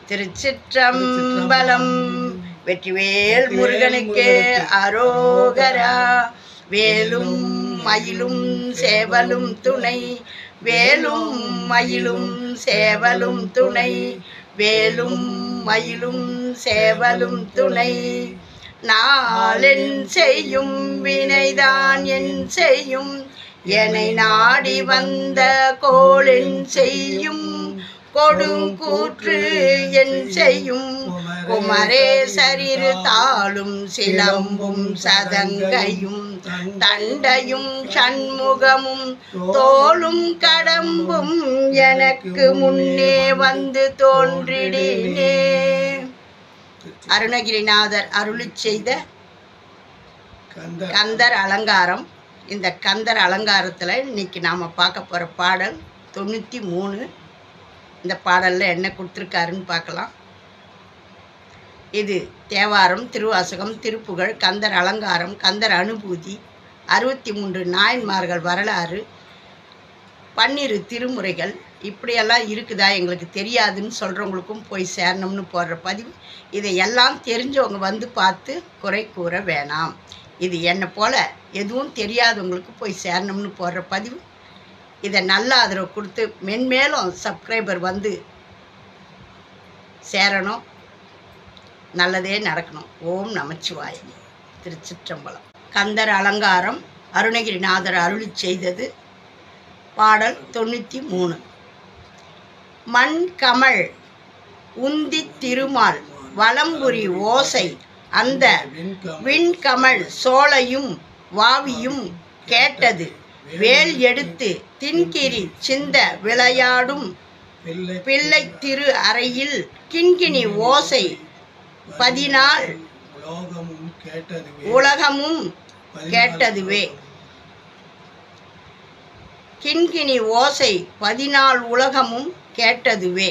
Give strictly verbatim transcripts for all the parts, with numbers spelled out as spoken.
திருச்சிற்றம்பலம். வெற்றிவேல் முருகனுக்கு அரோகரா. வேலும் மயிலும் சேவலும் துணை, வேலும் மயிலும் சேவலும் துணை, வேலும் மயிலும் சேவலும் துணை. நாளென் செய்யும் வினைதான் என் செய்யும், என்னை நாடி வந்த கோளென் செய்யும், கொடுங்கூற்று என் செய்யும். குமரேசரிரு தாளும் சிலம்பும் சதங்கையும் தண்டையும் சண்முகமும் தோளும் கடம்பும் எனக்கு முன்னே வந்து தோன்றிடினே. அருணகிரிநாதர் அருளி செய்த கந்தர் அலங்காரம். இந்த கந்தர் அலங்காரத்தில் இன்னைக்கு நாம் பார்க்க போகிற பாடல் தொண்ணூற்றி மூணு. இந்த பாடலில் என்ன கொடுத்துருக்காருன்னு பார்க்கலாம். இது தேவாரம், திருவாசகம், திருப்புகழ், கந்தர் அலங்காரம், கந்தர் அனுபூதி, அறுபத்தி மூன்று நாயன்மார்கள் வரலாறு, பன்னிரு திருமுறைகள், இப்படியெல்லாம் இருக்குதா எங்களுக்கு தெரியாதுன்னு சொல்கிறவங்களுக்கும் போய் சேரணும்னு போடுற பதிவு. இதை எல்லாம் தெரிஞ்சவங்க வந்து பார்த்து குறை கூற வேணாம். இது என்னை போல் எதுவும் தெரியாதவங்களுக்கு போய் சேரணும்னு போடுற பதிவு. இதை நல்ல ஆதரவு கொடுத்து மென்மேலும் சப்ஸ்கிரைபர் வந்து சேரணும், நல்லதே நடக்கணும். ஓம் நமச்சிவாய. திருச்சிற்றம்பலம். கந்தர் அலங்காரம் அருணகிரிநாதர் அருளி செய்தது. பாடல் தொண்ணூற்றி மூணு. மண் கமழ் உந்தி திருமால் வலம்புரி ஓசை, அந்த விண்கமழ் சோலையும் வாவியும் கேட்டது, வேல் எடுத்து தின்கிரி சிந்த விளையாடும் பிள்ளை திரு அறையில் கிண்கிணி ஓசை பதினாள் உலகமும் கேட்டதுவே. கிண்கிணி ஓசை பதினாள் உலகமும் கேட்டதுவே.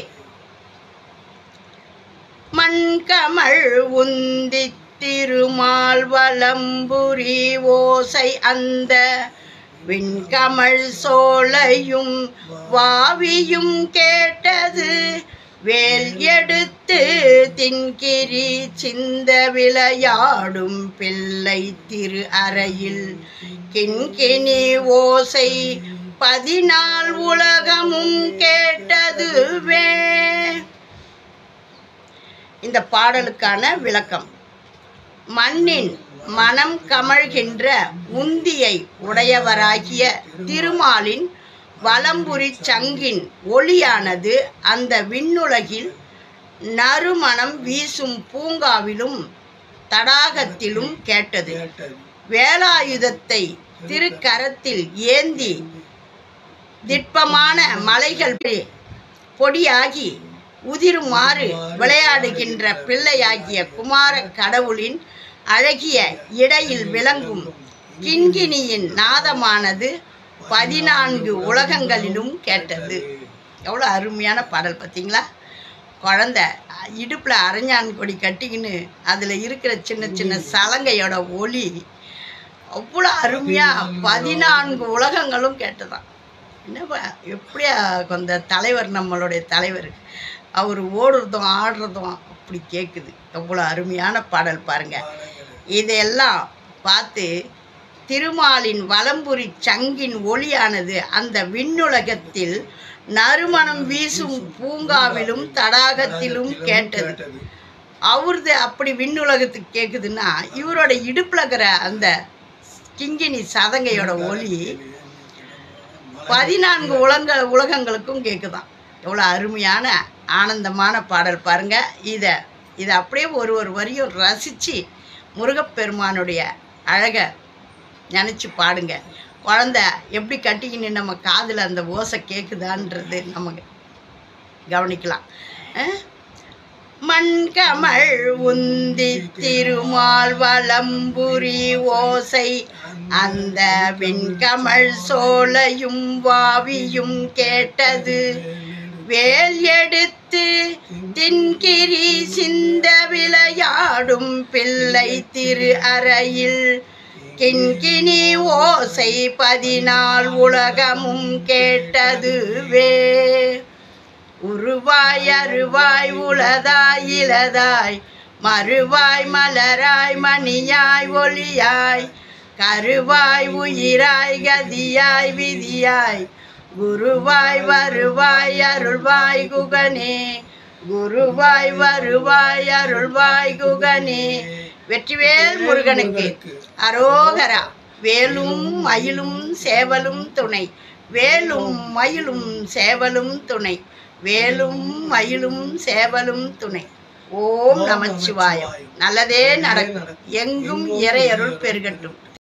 மண்கமழ் உந்தி திருமால் வலம்புரி ஓசை, அந்த விண்கமழ் சோலையும் வாவியும் கேட்டது, வேல் எடுத்து தின்கிரி சிந்த விளையாடும் பிள்ளை திரு அறையில் கிண்கிணி ஓசை பதினாள் உலகமும் கேட்டதுவே. இந்த பாடலுக்கான விளக்கம். மண்ணின் மனம் கமழ்கின்ற உந்தியை உடையவராகிய திருமாலின் வலம்புரி சங்கின் ஒளியானது அந்த விண்ணுலகில் நறுமணம் வீசும் பூங்காவிலும் தடாகத்திலும் கேட்டது. வேலாயுதத்தை திருக்கரத்தில் ஏந்தி திட்பமான மலைகள் பொடியாகி உதிருமாறு விளையாடுகின்ற பிள்ளையாகிய குமார கடவுளின் அழகிய இடையில் விளங்கும் கிண்கிணியின் நாதமானது பதினான்கு உலகங்களிலும் கேட்டது. எவ்வளோ அருமையான பாடல் பார்த்தீங்களா? குழந்த இடுப்பில் அரஞ்சான் கொடி கட்டிக்கின்னு அதில் இருக்கிற சின்ன சின்ன சலங்கையோட ஒளி அவ்வளோ அருமையாக பதினான்கு உலகங்களும் கேட்டதான். என்ன எப்படியா அந்த தலைவர், நம்மளுடைய தலைவர், அவர் ஓடுறதும் ஆடுறதும் அப்படி கேட்குது. எவ்வளோ அருமையான பாடல் பாருங்கள். இதையெல்லாம் பார்த்து திருமாலின் வலம்புரி சங்கின் ஒளியானது அந்த விண்ணுலகத்தில் நறுமணம் வீசும் பூங்காவிலும் தடாகத்திலும் கேட்டது. அவரது அப்படி விண்ணுலகத்துக்கு கேட்குதுன்னா, இவரோட இடுப்பில் இருக்கிற அந்த கிங்கினி சதங்கையோட ஒளி பதினான்கு உலக உலகங்களுக்கும் கேட்குதான். எவ்வளோ அருமையான ஆனந்தமான பாடல் பாருங்கள். இதை இதை அப்படியே ஒரு ஒரு வரியும் ரசித்து முருகப்பெருமானுடைய அழகை நினச்சி பாடுங்க. குழந்த எப்படி கட்டிக்கின்னு நம்ம காதில் அந்த ஓசை கேட்குதான்றது நம்ம கவனிக்கலாம். மண்கமழ் உந்தி திருமால் வலம்புரி ஓசை, அந்த விண்கமழ் சோலையும் வாவியும் கேட்டது, வேல் எடுத்து தின்கிரி சிந்த விளையாடும் பிள்ளை திரு அறையில் கிண்கிணி ஓசை பதினாள் உலகமும் கேட்டதுவே. உருவாய் அருவாய் உளதாய் இளதாய் மறுவாய் மலராய் மணியாய் ஒளியாய் கருவாய் உயிராய் கதியாய் விதியாய் குருவாய் வருவாய் அருள்வாய் குகனே குருவாய் வருவாய் அருள்வாய் குகனே. வெற்றிவேல் முருகனுக்கு அரோகரா. வேலும் மயிலும் சேவலும் துணை. வேலும் மயிலும் சேவலும் துணை. வேலும் மயிலும் சேவலும் துணை. ஓம் நமச்சிவாயம். நல்லதே நடக்கும். எங்கும் இறையருள் பெருகட்டும்.